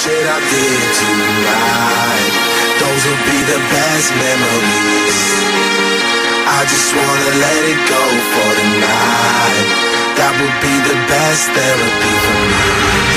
shit I did tonight, those will be the best memories. I just wanna let it go for the night. That would be the best therapy for me.